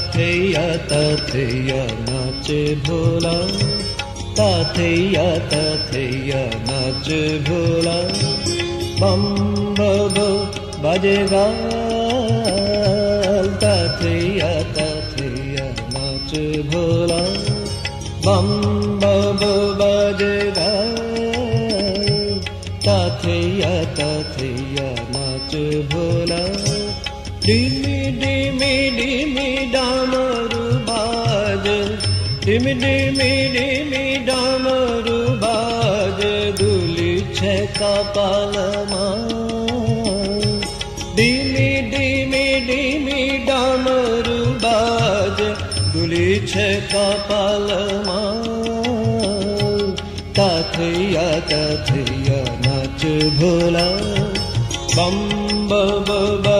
ताथैया नाचे भोला, ताथैया नाच भोला। बम बम बजेगा ताथैया नाच भोला, बम बम बजेगा ताथैया नाच भोला। डिमी डिमी डिमी डामरू बाज, डिमी डिमी डिमी डामरू बाज, दुली छेका पालमा। डिमी डिमी डिमी डामरू बाज, दुली छेका पालमा। ताथैया नाच भोला, बम बम